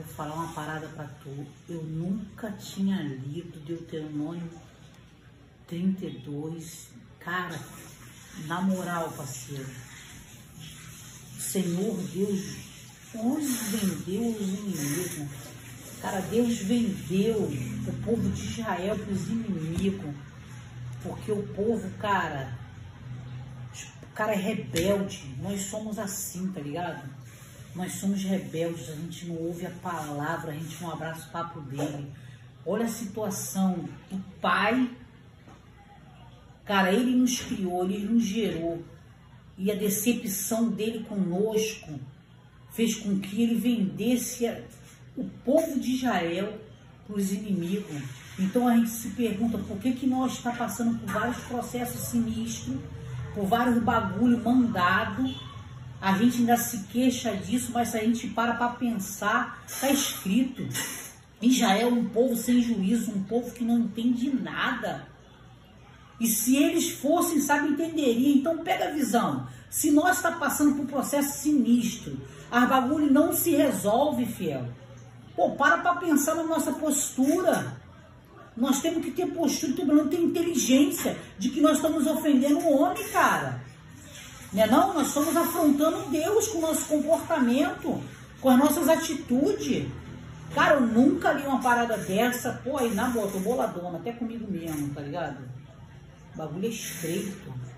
vou falar uma parada pra tu. Eu nunca tinha lido Deuteronômio 32. Cara, na moral, parceiro, o Senhor Deus os vendeu os inimigos. Cara, Deus vendeu o povo de Israel para os inimigos. Porque o povo, cara, o cara é rebelde. Nós somos assim, tá ligado? Nós somos rebeldes, a gente não ouve a palavra, a gente não abraça o papo dele. Olha a situação do pai. Cara, ele nos criou, ele nos gerou. E a decepção dele conosco fez com que ele vendesse o povo de Israel para os inimigos. Então a gente se pergunta por que nós está passando por vários processos sinistros, por vários bagulho mandado. A gente ainda se queixa disso, mas se a gente para pensar, está escrito: Israel é um povo sem juízo, um povo que não entende nada. E se eles fossem, sabe, entenderiam. Então pega a visão. Se nós está passando por um processo sinistro, a bagulho não se resolve, fiel. Pô, para pensar na nossa postura. Nós temos que ter postura, não ter inteligência de que nós estamos ofendendo o homem, cara. Não é não? Nós estamos afrontando Deus com o nosso comportamento, com as nossas atitudes. Cara, eu nunca li uma parada dessa. Pô, aí na boa, tô boladona, até comigo mesmo, tá ligado? O bagulho é estreito.